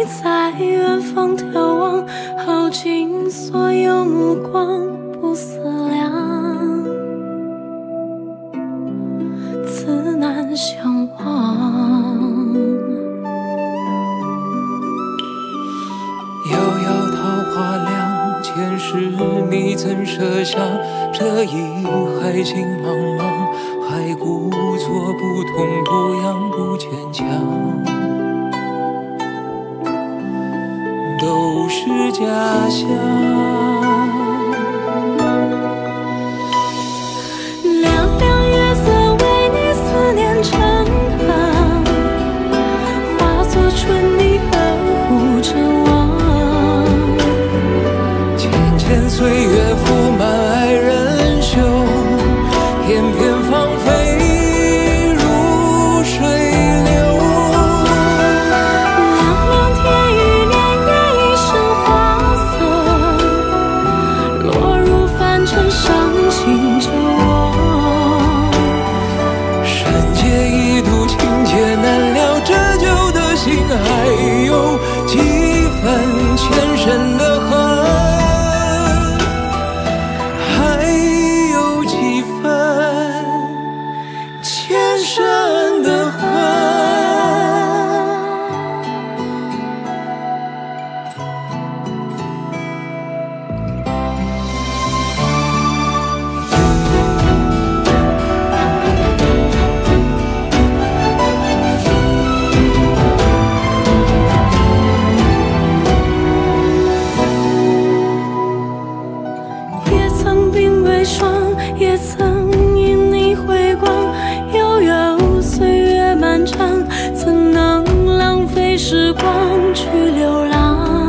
在远方眺望，耗尽所有目光，不思量，自难相忘。 遥遥桃花凉，前世你怎舍下这一海情茫茫？还故作不痛不痒不坚强，都是假象。 凉凉月色为你思念成行，化作春泥呵护着我。 浅浅岁月覆满爱人袖，片片芳菲如水流。 凉凉天与年月一生花色，落入凡尘伤情着我。 山界一度情劫难料，折旧的心还有几分前生的恨，还有几分前生的恨。 也曾鬓微霜，也曾因你回光，悠悠岁月漫长，怎能浪费时光去流浪，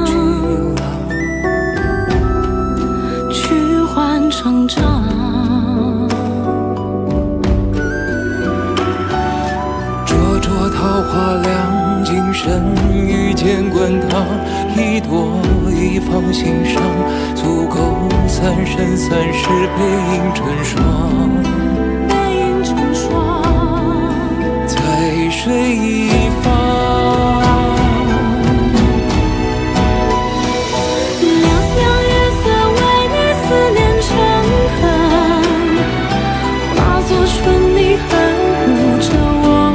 去换成长。 灼灼桃花凉，今生遇见滚烫，一朵一放心上，足够三生三世背影成双。 背影成双， 在水一方。 凉凉月色为你思念成行，化作春泥呵护着我。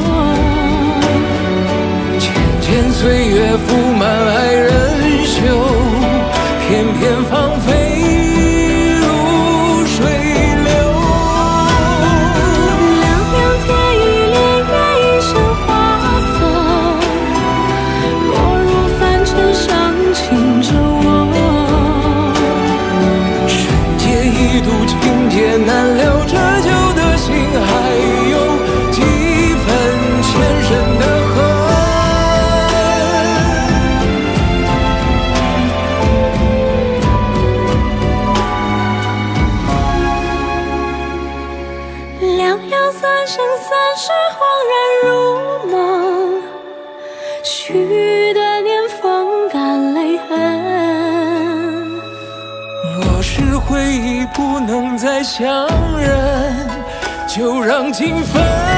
浅浅岁月覆满爱人袖，片片芳菲如水流。 凉凉天与年月一生花色，落入凡尘伤情着我。 山界一度情劫难料，折旧的心还有几分前生的恨。 凉凉三生三世，恍然如梦，许的年风干泪痕。 若是回忆不能再相认，就让情分